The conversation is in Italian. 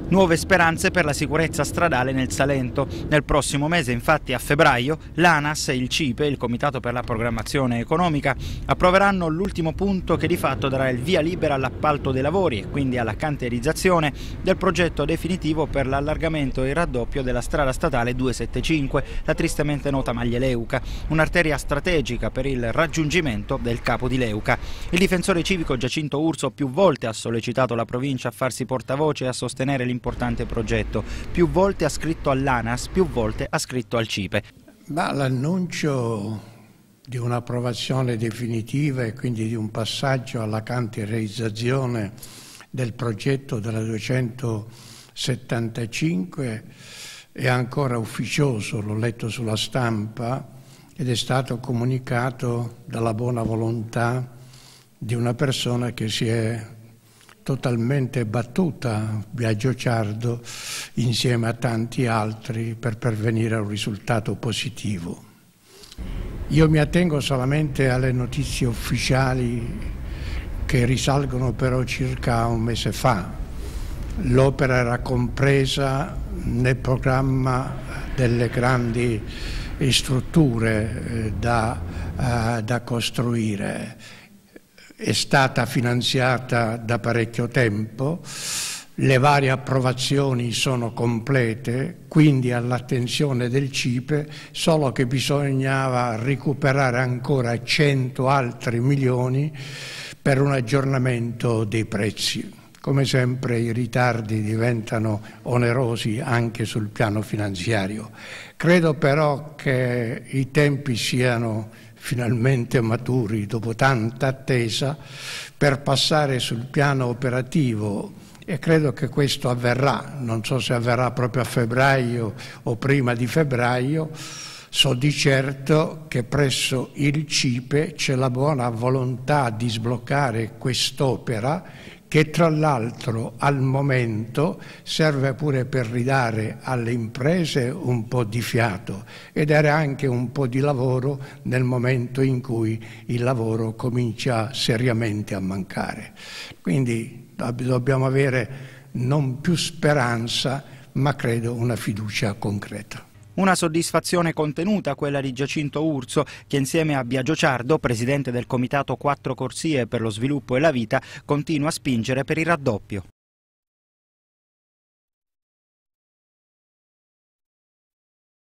Nuove speranze per la sicurezza stradale nel Salento. Nel prossimo mese, infatti, a febbraio, l'ANAS e il CIPE, il Comitato per la Programmazione Economica, approveranno l'ultimo punto che di fatto darà il via libera all'appalto dei lavori e quindi alla cantierizzazione del progetto definitivo per l'allargamento e il raddoppio della strada statale 275, la tristemente nota Maglie Leuca, un'arteria strategica per il raggiungimento del capo di Leuca. Il difensore civico Giacinto Urso più volte ha sollecitato la provincia a farsi portavoce e a sostenere l'importante progetto. Più volte ha scritto all'ANAS, più volte ha scritto al CIPE. L'annuncio di un'approvazione definitiva e quindi di un passaggio alla cantierizzazione del progetto della 275 è ancora ufficioso, l'ho letto sulla stampa ed è stato comunicato dalla buona volontà di una persona che si è totalmente battuta, Biagio Ciardo, insieme a tanti altri per pervenire a un risultato positivo. Io mi attengo solamente alle notizie ufficiali che risalgono però circa un mese fa. L'opera era compresa nel programma delle grandi strutture da costruire. È stata finanziata da parecchio tempo, le varie approvazioni sono complete, quindi all'attenzione del CIPE, solo che bisognava recuperare ancora 100 altri milioni per un aggiornamento dei prezzi. Come sempre i ritardi diventano onerosi anche sul piano finanziario. Credo però che i tempi siano finalmente maturi, dopo tanta attesa, per passare sul piano operativo e credo che questo avverrà, non so se avverrà proprio a febbraio o prima di febbraio. So di certo che presso il CIPE c'è la buona volontà di sbloccare quest'opera che tra l'altro al momento serve pure per ridare alle imprese un po' di fiato e dare anche un po' di lavoro nel momento in cui il lavoro comincia seriamente a mancare. Quindi dobbiamo avere non più speranza, ma credo una fiducia concreta. Una soddisfazione contenuta quella di Giacinto Urso, che insieme a Biagio Ciardo, presidente del Comitato Quattro Corsie per lo Sviluppo e la Vita, continua a spingere per il raddoppio.